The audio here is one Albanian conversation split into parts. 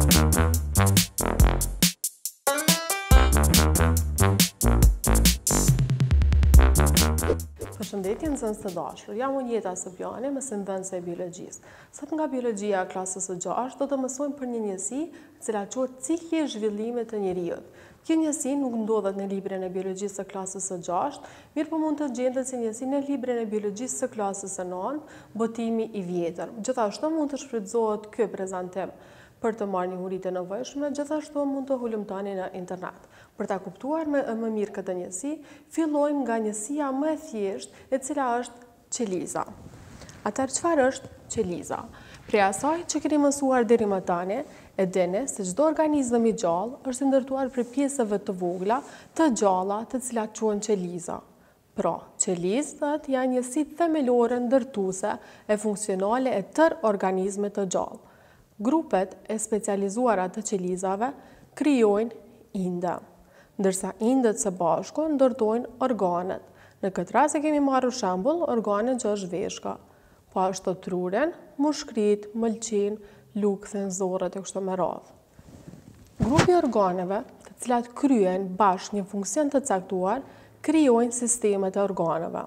Përshëndetje nxënës të dashur, jam unë Jeta Sëbjani, mësimdhënëse e biologjisë. Sot nga biologjia e klasës së 6 do të mësojmë për një njësi e cila quhet cikli i zhvillimit të njeriut. Kjo njësi nuk ndodhet në librin e biologjisë së klasës së 6, mirë po mund të gjendet si njësi në librin e biologjisë së klasës së 9, botimi i vjetër. Gjithashtu mund të shfrytëzohet ky prezantim për të marrë njohuritë e nevojshme, gjithashtu mund të hulumtoni në internet. Për ta kuptuar më mirë këtë njësi, fillojmë nga njësia më e thjeshtë, e cila është qeliza. Atëherë, çfarë është qeliza? Prej asaj që keni mësuar deri më tani, e dini se çdo organizëm i gjallë është ndërtuar prej pjesëve të vogla, të gjalla, të cilat quhen qeliza. Pra, qelizat janë njësi themelore ndërtuese e funksionale e tërë organizmit të gjallë. Grupet e specializuara të qelizave krijojnë inde, ndërsa indet së bashku ndërtojnë organet. Në këtë rast e kemi marrë shembull organet që është veshka, po ashtu trurin, mushkrit, mëlçin, lukthën, zorrat e kështu me radhë. Grupi organeve, të cilat kryejnë bashkë një funksion të caktuar, krijojnë sistemet e organeve.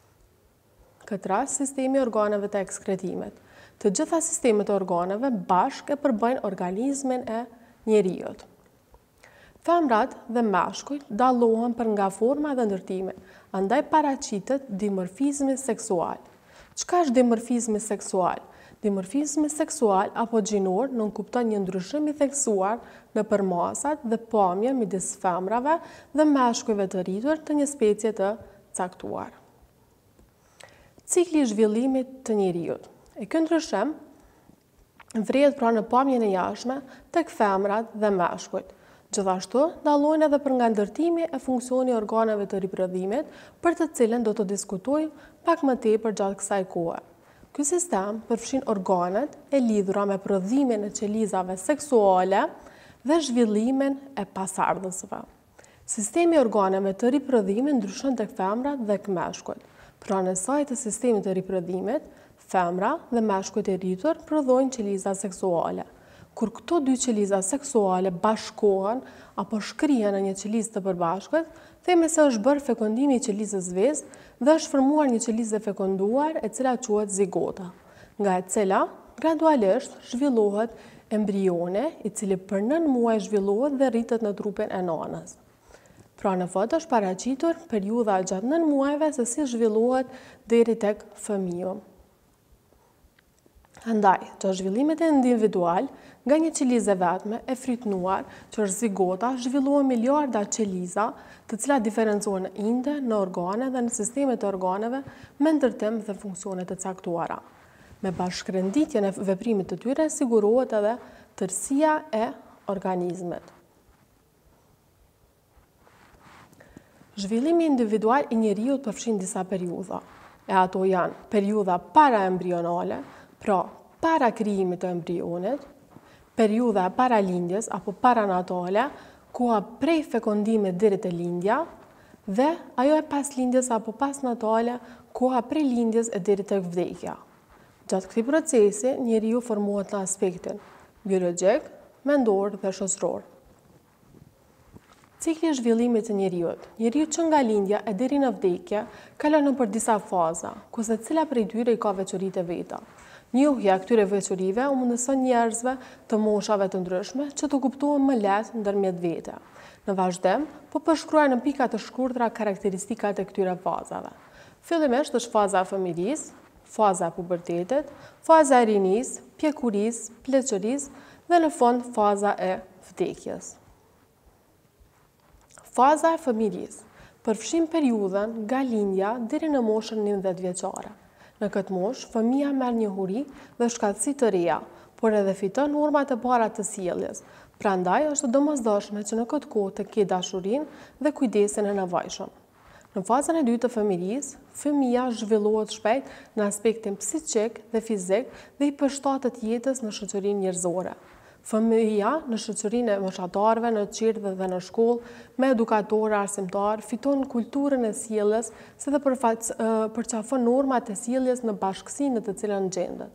Këtë rast sistemi i organeve të ekskretimit. Të gjitha sistemet e organeve bashkë e përbëjnë organizmin e njeriut. Femrat dhe meshkujt dallohen për nga forma dhe ndërtimi, andaj paraqitet dimorfizmi seksual. Çka është dimorfizmi seksual? Dimorfizmi seksual apo gjinor nënkupton një ndryshim i theksuar nëpër masat dhe pamjen midis femrave dhe meshkujve të rritur të një specie të caktuar. Cikli i zhvillimit të njeriut. E ky ndryshim vrihet pra në pamjen e jashtme tek femrat dhe meshkujt. Gjithashtu, dallojnë edhe për nga ndërtimi e funksioni organeve të riprodhimit, për të cilën do të diskutojmë pak më tepër gjatë kësaj kohe. Ky sistem përfshin organet e lidhura me prodhimin e qelizave seksuale dhe zhvillimin e pasardhësve. Sistemi i organeve të riprodhimit ndryshon tek femrat dhe tek meshkujt. Pranë saj të sistemit të riprodhimit, femra dhe meshkujt e rritur prodhojnë qeliza seksuale. Kur këto dy qeliza seksuale bashkohen apo shkrihen në një qelizë të përbashkët, themi se është bërë fekondimi i qelizës vezë dhe është formuar një qelizë e fekonduar e cila quhet zigota, nga e cila gradualisht zhvillohet embrione, i cili për 9 muaj zhvillohet dhe rritet në trupin e nanës. Pra në foto është paraqitur periudha gjatë 9 muajve se si zhvillohet deri tek fëmiu. Andaj, që zhvillimet e individual, nga një qelizë e vetme e frytnuar, që është zigota, zhvillohen miliarda qeliza, të cilat diferencohen në inde, në organe dhe në sistemet e organeve me ndërtim dhe funksione të caktuara. Me bashkërenditjen e veprimit të tyre sigurohet edhe tërësia e organizmit. Zhvillimi individual i njeriut përfshin disa periudha, e ato janë periudha paraembrionale, pra para krijimit të embrionit, periudha para lindjes apo paranatale, koha prej fekondimit deri te lindja, dhe ajo e pas lindjes apo pasnatale, koha prej lindjes e deri tek vdekja. Gjatë këtij procesi, njeriu formohet në aspektin biologjik, mendor dhe shoqëror. Cikli i zhvillimit të njeriut. Njeriu që nga lindja e deri në vdekje kalon nëpër disa faza, ku secila prej tyre i ka veçoritë e veta. Njohja e këtyre veçorive u mundëson njerëzve të moshave të ndryshme që të kuptohen më lehtë ndërmjet vete. Në vazhdim, po përshkruaj në pika të shkurtra karakteristikat e këtyre fazave. Fillimisht është faza e fëmirisë, faza e pubertetit, faza e rinisë, pjekurisë, pleqërisë dhe në fund faza e vdekjes. Faza e fëmirisë përfshin periudhën nga lindja deri në moshën 19 vjeçare. Në këtë moshë, fëmia merr njohuri dhe shkatësi të reja, por edhe fiton normat e para të sjelljes. Prandaj është domosdoshme që në këtë kohë të ketë dashurinë dhe kujdesin e nevojshëm. Në fazën e dytë të fëmirisë, fëmia zhvillohet shpejt në aspektin psiqik dhe fizik dhe i përshtatet jetës në shoqërinë njerëzore. Fëmia në shoqërinë e moshatarëve, në qirthe dhe në shkollë, me edukatorë arsimtar, fiton kulturën e sjelljes, si dhe përqafon normat e sjelljes në bashkësinë në të cilën gjendet.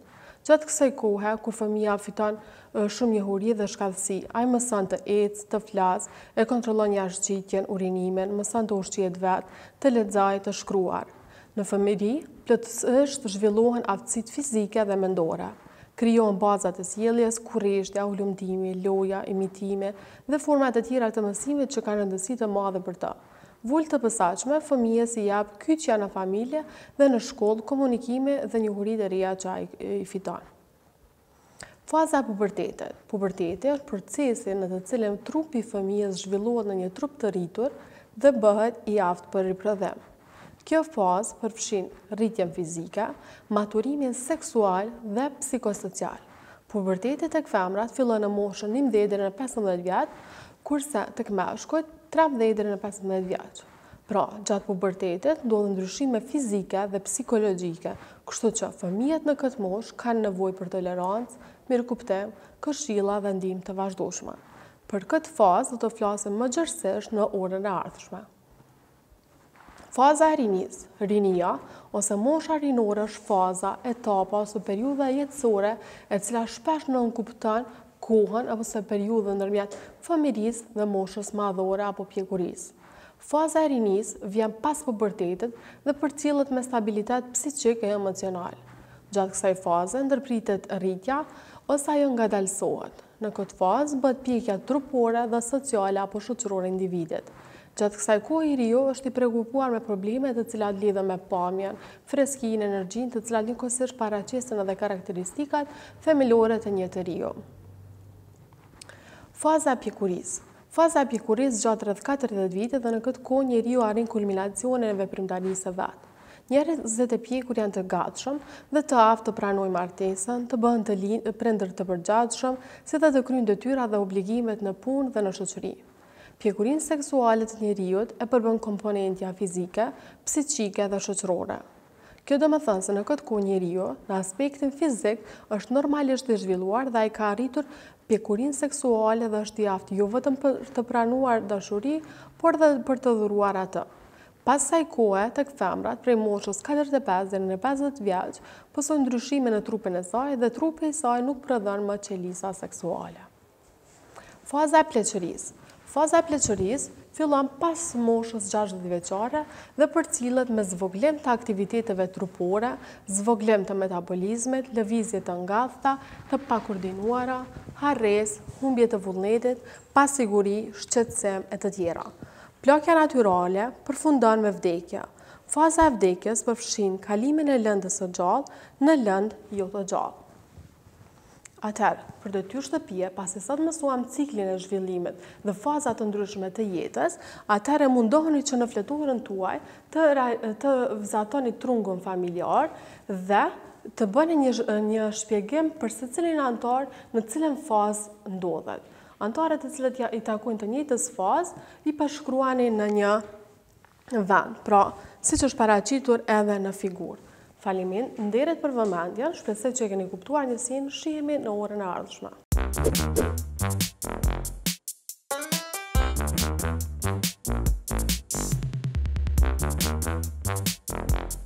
Gjatë kësaj kohe, kur fëmija fiton shumë njohuri dhe shkallësi, ai mëson të ecë, të flasë, e kontrollon jashtëgjitjen, urinimin, mëson të ushqihet vetë, të lexojë, të shkruar. Në fëmijëri, plotësisht zhvillohen aftësitë fizike dhe mendore. Krijohen bazat e sjelljes, kurreshtja, ulëmtimi, loja, imitimi dhe forma të tjera të mësimit që kanë rëndësi të madhe për të. Vullë të posaçme, fëmijës i jap kyçja në familje dhe në shkollë, komunikime dhe njohuri të reja që ai i fiton. Faza e pubertetit. Puberteti është procesi në të cilin trupi i fëmijës zhvillohet në një trup të rritur dhe bëhet i aftë për riprodhim. Kjo fazë përfshin rritjen fizike, maturimin seksual dhe psikosocial. Puberteti tek femrat fillon në moshën 11 deri në 15 vjet, kurse tek meshkujt 13 deri në 15 vjeç. Pra, gjatë pubertetit ndodhin ndryshime fizike dhe psikologjike, kështu që fëmijët në këtë moshë kanë nevojë për tolerancë, mirëkuptim, këshilla dhe ndihmë të vazhdueshme. Për këtë fazë do të flasim më gjerësisht në orën e ardhshme. Faza e rinisë. Rinia ose mosha rinore është faza, etapa ose periudha jetësore e cila shpesh nënkupton kohën ose periudhën ndërmjet fëmijërisë dhe moshës madhore apo pjekurisë. Faza e rinisë vjen pas pubertetit dhe përcjellet me stabilitet psiqik e emocional. Gjatë kësaj faze ndërpritet rritja ose ajo ngadalësohet. Në këtë fazë bëhet pjekja trupore dhe sociale apo shoqërore e individit. Gjatë kësaj kohe i riu është i prekupuar me probleme të cilat lidhen me pamjen, freskinë, energjinë, të cilat njëkohësisht paraqesin edhe karakteristikat themelore të një të riu. Faza e pjekurisë. Faza e pjekurisë gjatë rreth 40 vite dhe në këtë kohë njeriu arrin kulminacionin e veprimtarisë së vet. Njerëzit e pjekur janë të gatshëm dhe të aftë të pranojnë martesën, të bëhen të prindër të përgjithshëm, si dhe të kryejnë detyrat dhe obligimet në punë dhe në shoqëri. Pjekurinë seksuale të njeriut e përbën komponentja fizike, psiqike dhe shoqërore. Kjo do më thënë se në këtë kohë njeriu, në aspektin fizik, është normalisht i zhvilluar dhe ai ka arritur pjekurinë seksuale dhe është i aftë jo vetëm për të pranuar dashuri, por dhe për të dhuruar atë. Pas kësaj kohe, tek femrat, prej moshës 45 deri në 50 vjeç, pësojnë ndryshime në trupin e saj dhe trupi i saj nuk prodhon më qelisa seksuale. Faza e pleqërisë. Faza e pleqërisë fillon pas moshës 60 vjeçare dhe përcillet me zvoglim të aktiviteteve trupore, zvoglim të metabolizmit, lëvizje të ngadhta, të pakoordinuara, harresë, humbje të vullnetit, pasiguri, shqetësim e të tjera. Plakja natyrale përfundon me vdekje. Faza e vdekjes përfshin kalimin e lëndës së gjallë në lëndë jo të gjallë. Atëherë, për detyrë shtëpie, pasi sot mësuam ciklin e zhvillimit dhe fazat të ndryshme të jetës, atëherë mundoheni që në fleturën tuaj të vizatoni trungun familjar dhe të bëni një shpjegim për secilin antar në cilën fazë ndodhet. Antarët e cilët i takojnë të njëjtës fazë i përshkruani në një vend, pra siç është paraqitur edhe në figurë. Faleminderit për vëmendjen, shpresoj që e keni kuptuar njësinë, shihemi në orën e ardhshme.